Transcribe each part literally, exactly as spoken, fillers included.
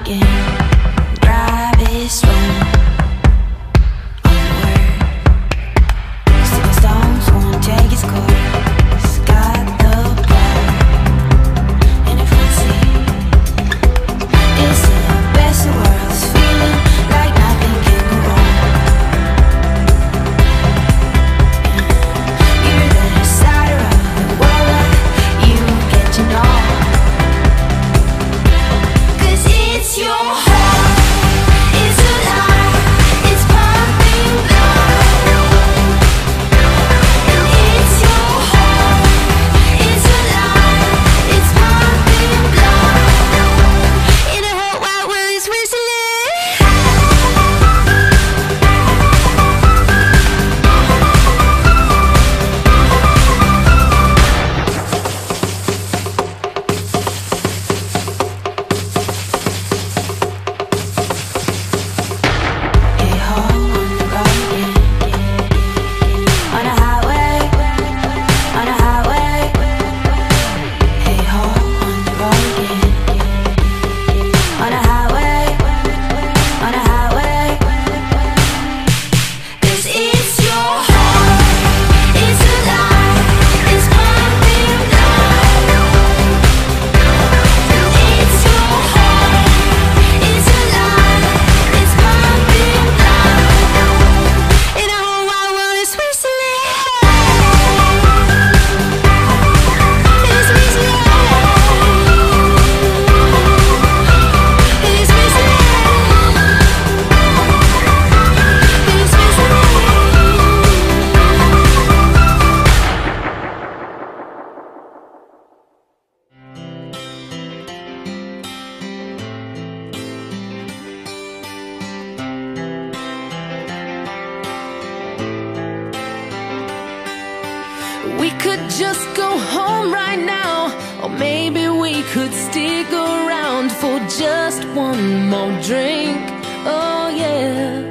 again. Drive is slow. Take his course, got the power, and if we see, it's the best of worlds, feeling like nothing can go wrong. You're the decider of the world, you get to know, 'cause it's your heart, it's alive, it's pumping blood. We could just go home right now, or maybe we could stick around for just one more drink. Oh yeah.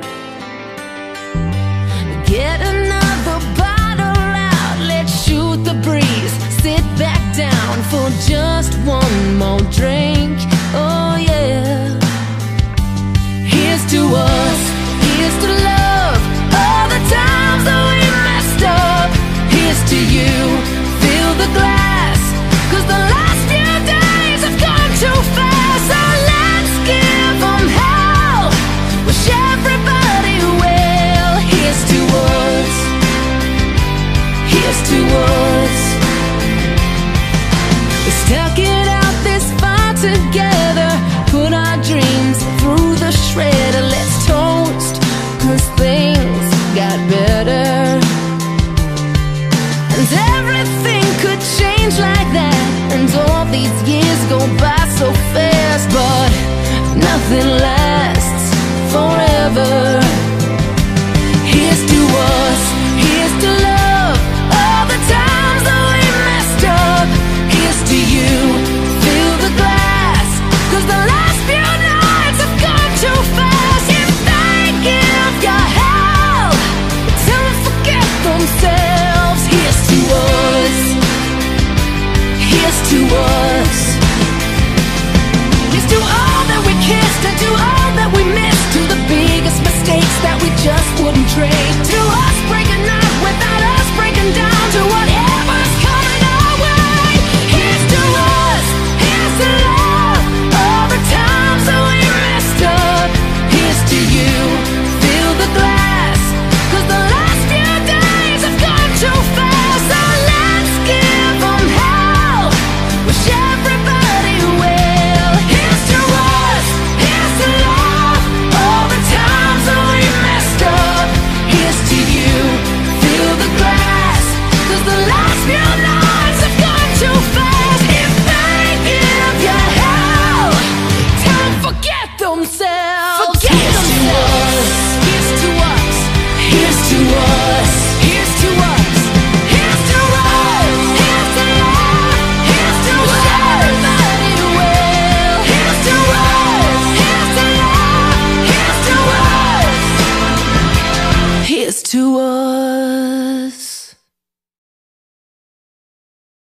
Get another bottle out, let's shoot the breeze, sit back down for just one more drink. Oh yeah. Here's to us, here's to love, all the times that we messed up. Here's to you, fill the glass, 'cause the last few days have gone too fast. So let's give them hell, wish everybody well. Here's to us, here's to us. We stuck it out this far together, put our dreams through the shredder. Let's toast, 'cause things got better. And everything could change like that, and all these years go by so fast, but nothing lasts forever. Here's to us, here's to love, all the times that we messed up. Here's to you, fill the glass, 'cause the last few nights have gone too fast. If they give you hell, tell them forget themselves. Here's to us, here's to us. Here's to all that we kissed and to all that we missed, to the biggest mistakes that we just wouldn't trade, to us breaking up without us breaking down, to whatever's coming our way. Here's to us, here's to love, all the times that we messed up. Here's to you, fill the glass, 'cause the last few days have gone too fast. So let's give them hell, wish everybody well. Here's to us, here's to love, all the times that we messed up. Here's to you, fill the glass, 'cause the last few nights have gone too fast. If they give you hell, tell them forget themselves. Forget themselves. Here's to us, here's to us, here's to us, here's to us, here's to love, here's to everybody well. Here's to us, here's to love, here's to us, here's to us.